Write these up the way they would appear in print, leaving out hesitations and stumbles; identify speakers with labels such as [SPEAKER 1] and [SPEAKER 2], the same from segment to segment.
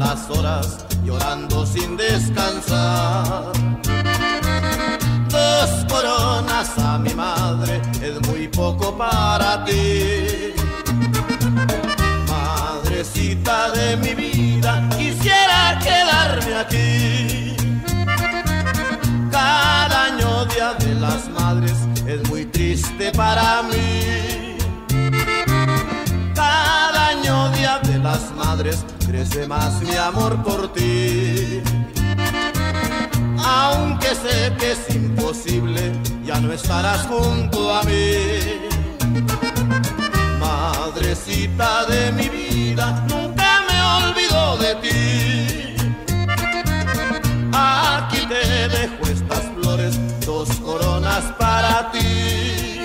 [SPEAKER 1] las horas llorando sin descansar. 2 coronas a mi madre es muy poco para ti. Madrecita de mi vida, quisiera quedarme aquí. Cada año Día de las Madres es muy triste para mí. Cada año Día de las Madres crece más mi amor por ti. Aunque sé que es imposible, ya no estarás junto a mí. Madrecita de mi vida, nunca me olvido de ti. Aquí te dejo estas flores, 2 coronas para ti.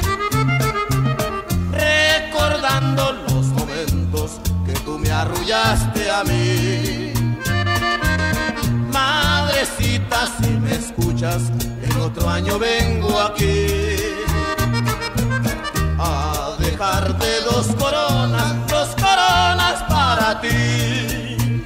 [SPEAKER 1] Recordando los momentos que tú me arrullaste a mí. Madrecita, si me escuchas, el otro año vengo aquí a dejarte 2 coronas, 2 coronas para ti.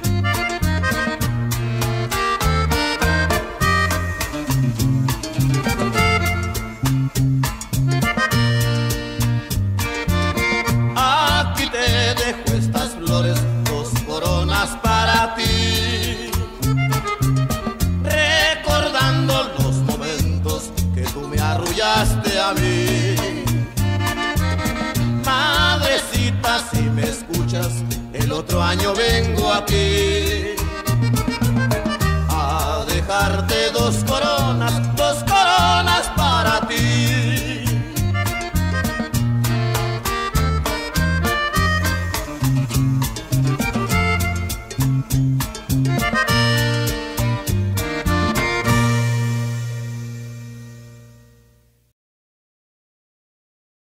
[SPEAKER 1] Aquí te dejo estas flores, 2 coronas para ti. Recordando los momentos que tú me arrullaste a mí. Madrecita, si me escuchas, el otro año vengo aquí a dejarte 2 coronas.